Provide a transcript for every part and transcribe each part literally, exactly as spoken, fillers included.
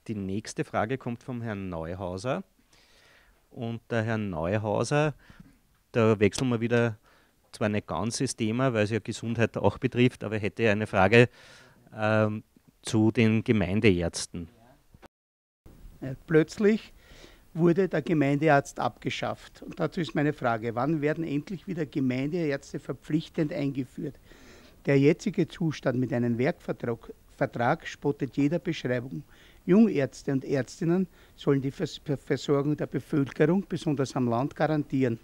die nächste Frage kommt vom Herrn Neuhauser. Und der Herr Neuhauser, da wechseln wir wieder, zwar nicht ganz das Thema, weil es ja Gesundheit auch betrifft, aber hätte eine Frage ähm, zu den Gemeindeärzten. Plötzlich wurde der Gemeindearzt abgeschafft. Und dazu ist meine Frage, wann werden endlich wieder Gemeindeärzte verpflichtend eingeführt? Der jetzige Zustand mit einem Werkvertrag Vertrag spottet jeder Beschreibung. Jungärzte und Ärztinnen sollen die Versorgung der Bevölkerung, besonders am Land, garantieren.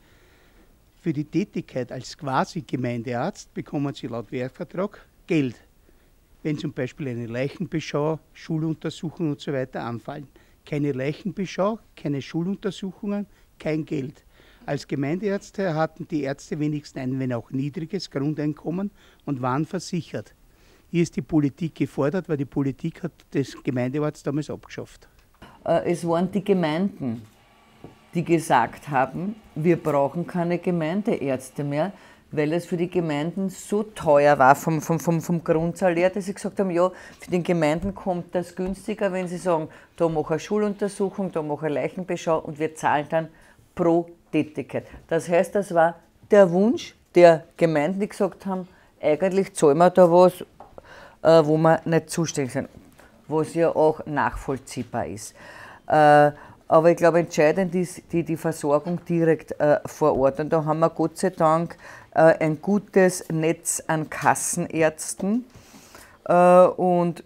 Für die Tätigkeit als Quasi-Gemeindearzt bekommen sie laut Werkvertrag Geld, wenn zum Beispiel eine Leichenbeschau, Schuluntersuchungen und so weiter anfallen. Keine Leichenbeschau, keine Schuluntersuchungen, kein Geld. Als Gemeindeärzte hatten die Ärzte wenigstens ein, wenn auch niedriges Grundeinkommen und waren versichert. Hier ist die Politik gefordert, weil die Politik hat das Gemeindearzt damals abgeschafft. Es waren die Gemeinden, die gesagt haben, wir brauchen keine Gemeindeärzte mehr, weil es für die Gemeinden so teuer war vom, vom, vom, vom Grundsalär, dass sie gesagt haben, ja, für die Gemeinden kommt das günstiger, wenn sie sagen, da mache ich eine Schuluntersuchung, da mache ich eine Leichenbeschau und wir zahlen dann pro Tätigkeit. Das heißt, das war der Wunsch der Gemeinden, die gesagt haben, eigentlich zahlen wir da was, äh, wo wir nicht zuständig sind, was ja auch nachvollziehbar ist. Äh, aber ich glaube, entscheidend ist die, die Versorgung direkt äh, vor Ort. Und da haben wir Gott sei Dank äh, ein gutes Netz an Kassenärzten. Äh, und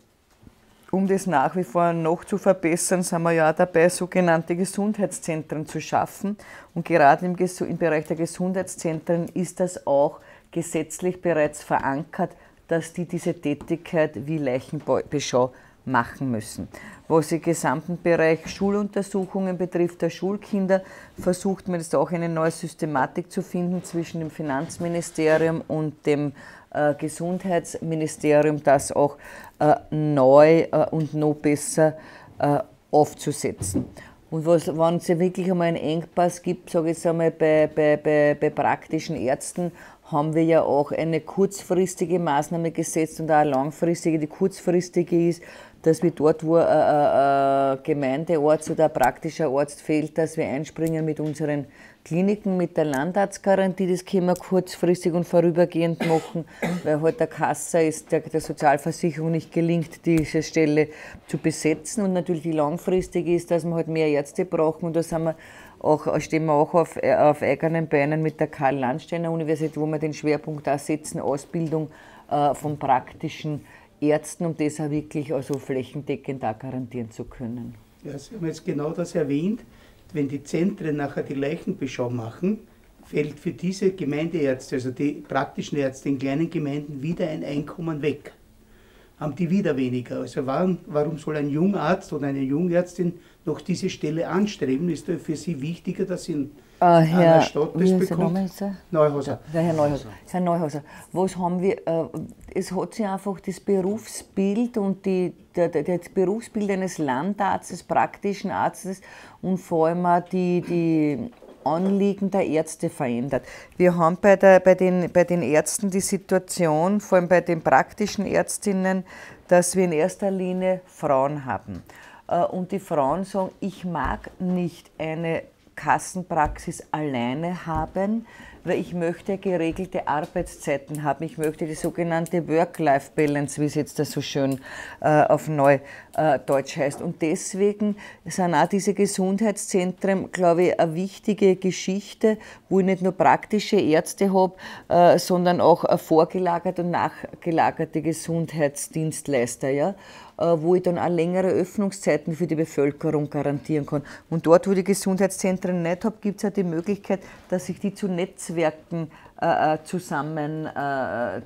um das nach wie vor noch zu verbessern, sind wir ja auch dabei, sogenannte Gesundheitszentren zu schaffen. Und gerade im, im Bereich der Gesundheitszentren ist das auch gesetzlich bereits verankert, dass die diese Tätigkeit wie Leichenbeschau machen müssen. Was den gesamten Bereich Schuluntersuchungen betrifft, der Schulkinder, versucht man jetzt auch eine neue Systematik zu finden zwischen dem Finanzministerium und dem äh, Gesundheitsministerium, das auch äh, neu äh, und noch besser äh, aufzusetzen. Und was, wenn es ja wirklich einmal einen Engpass gibt, sage ich jetzt einmal bei, bei, bei, bei praktischen Ärzten, haben wir ja auch eine kurzfristige Maßnahme gesetzt und auch eine langfristige. Die kurzfristige ist, dass wir dort, wo ein, ein, ein Gemeindearzt oder ein praktischer Arzt fehlt, dass wir einspringen mit unseren Kliniken, mit der Landarztgarantie. Das können wir kurzfristig und vorübergehend machen, weil halt der Kasse ist, der, der Sozialversicherung nicht gelingt, diese Stelle zu besetzen. Und natürlich die langfristige ist, dass wir halt mehr Ärzte brauchen. Und da sind wir auch, stehen wir auch auf, auf eigenen Beinen mit der Karl-Landsteiner-Universität, wo wir den Schwerpunkt auch setzen, Ausbildung äh, von praktischen Ärzten, um das auch wirklich also flächendeckend auch garantieren zu können. Ja, Sie haben jetzt genau das erwähnt. Wenn die Zentren nachher die Leichenbeschau machen, fällt für diese Gemeindeärzte, also die praktischen Ärzte in kleinen Gemeinden, wieder ein Einkommen weg. Haben die wieder weniger. Also warum, warum soll ein Jungarzt oder eine Jungärztin noch diese Stelle anstreben? Ist für sie wichtiger, dass sie in Uh, Herr, einer Stadt das bekommt? Neuhauser. Der Herr Neuhauser. Herr Neuhauser, was haben wir, äh, es hat sich einfach das Berufsbild und die, der, der, das Berufsbild eines Landarztes, praktischen Arztes und vor allem auch die, die Anliegen der Ärzte verändert. Wir haben bei, der, bei, den, bei den Ärzten die Situation, vor allem bei den praktischen Ärztinnen, dass wir in erster Linie Frauen haben. Äh, und die Frauen sagen, ich mag nicht eine Kassenpraxis alleine haben, weil ich möchte geregelte Arbeitszeiten haben. Ich möchte die sogenannte Work-Life-Balance, wie es jetzt da so schön äh, auf Neudeutsch äh, heißt. Und deswegen sind auch diese Gesundheitszentren, glaube ich, eine wichtige Geschichte, wo ich nicht nur praktische Ärzte habe, äh, sondern auch äh, vorgelagerte und nachgelagerte Gesundheitsdienstleister, ja? Wo ich dann auch längere Öffnungszeiten für die Bevölkerung garantieren kann. Und dort, wo die Gesundheitszentren nicht habe, gibt es ja die Möglichkeit, dass sich die zu Netzwerken äh, zusammenspannen,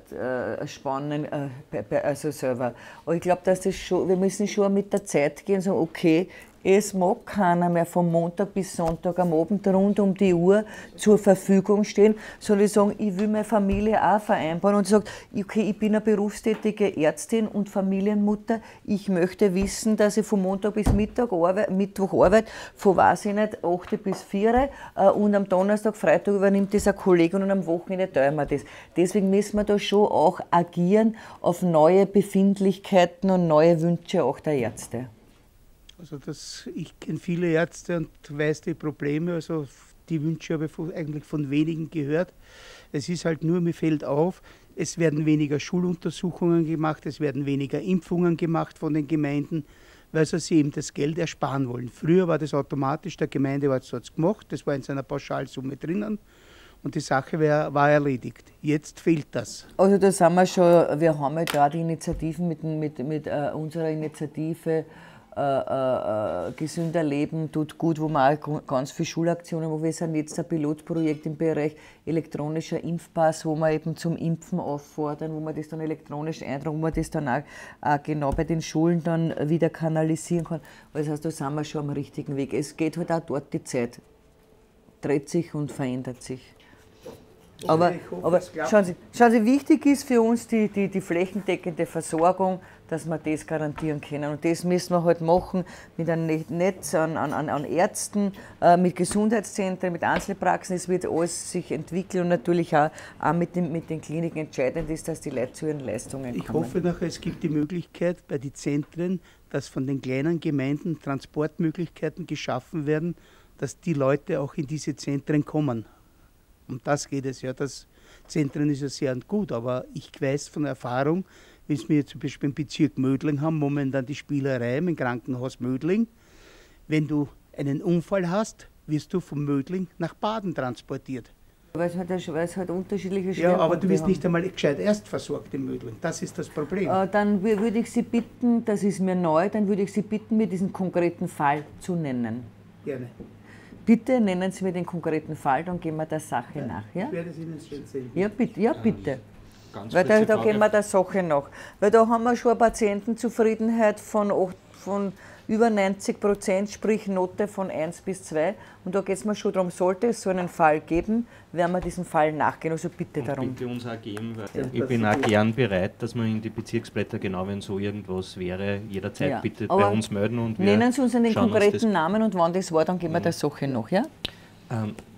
äh, äh, also selber. Aber ich glaube, dass das schon, wir müssen schon mit der Zeit gehen und sagen, okay, es mag keiner mehr von Montag bis Sonntag am Abend rund um die Uhr zur Verfügung stehen, sondern ich sagen, ich will meine Familie auch vereinbaren und sage, okay, ich bin eine berufstätige Ärztin und Familienmutter, ich möchte wissen, dass ich von Montag bis Mittag arbeite, Mittwoch arbeite, von weiß ich nicht, acht bis vier und am Donnerstag, Freitag übernimmt das ein Kollege und am Wochenende teilen wir das. Deswegen müssen wir da schon auch agieren auf neue Befindlichkeiten und neue Wünsche auch der Ärzte. Also das, ich kenne viele Ärzte und weiß die Probleme, also die Wünsche habe ich von, eigentlich von wenigen gehört. Es ist halt nur, mir fällt auf, es werden weniger Schuluntersuchungen gemacht, es werden weniger Impfungen gemacht von den Gemeinden, weil sie eben das Geld ersparen wollen. Früher war das automatisch, der Gemeindearzt hat es gemacht, das war in seiner Pauschalsumme drinnen und die Sache wär, war erledigt. Jetzt fehlt das. Also da sind wir schon, wir haben ja da die Initiativen mit, mit, mit äh, unserer Initiative äh, äh, Gesünder Leben tut gut, wo wir auch ganz viele Schulaktionen, wo wir sind jetzt ein Pilotprojekt im Bereich elektronischer Impfpass, wo wir eben zum Impfen auffordern, wo man das dann elektronisch eintragen, wo man das dann auch, auch genau bei den Schulen dann wieder kanalisieren kann. Das heißt, da sind wir schon am richtigen Weg. Es geht halt auch dort, die Zeit dreht sich und verändert sich. Aber, hoffe, aber schauen, Sie, schauen Sie, wichtig ist für uns die, die, die flächendeckende Versorgung, dass wir das garantieren können. Und das müssen wir halt machen mit einem Netz an, an, an Ärzten, äh, mit Gesundheitszentren, mit Einzelpraxen. Es wird alles sich entwickeln und natürlich auch, auch mit, den, mit den Kliniken. Entscheidend ist, dass die Leute zu ihren Leistungen kommen. Ich hoffe nachher, es gibt die Möglichkeit bei den Zentren, dass von den kleinen Gemeinden Transportmöglichkeiten geschaffen werden, dass die Leute auch in diese Zentren kommen. Um das geht es ja. Das Zentren ist ja sehr gut, aber ich weiß von Erfahrung, wenn wir jetzt zum Beispiel im Bezirk Mödling haben, momentan die Spielerei im Krankenhaus Mödling. Wenn du einen Unfall hast, wirst du von Mödling nach Baden transportiert. Weil es halt, weil es halt unterschiedliche Schwerpunkte Ja, aber du bist nicht einmal gescheit erst versorgt in Mödling. Das ist das Problem. Äh, dann würde ich Sie bitten, das ist mir neu, dann würde ich Sie bitten, mir diesen konkreten Fall zu nennen. Gerne. Bitte nennen Sie mir den konkreten Fall, dann gehen wir der Sache ja, nach. Ja? Ich werde es Ihnen schon erzählen. Ja, bitte. Ja, bitte. Ganz Weil da, da gehen wir der Sache nach. Weil da haben wir schon eine Patientenzufriedenheit von, acht, von über neunzig Prozent, sprich Note von eins bis zwei. Und da geht es mir schon darum, sollte es so einen Fall geben, werden wir diesem Fall nachgehen. Also bitte und darum. Bitte uns auch geben, weil ja, ich bin auch gern bereit, dass wir in die Bezirksblätter, genau wenn so irgendwas wäre, jederzeit ja, bitte bei uns melden. Und wir nennen Sie uns einen konkreten Namen und wann das war, dann gehen wir der Sache nach. Ja? Ähm,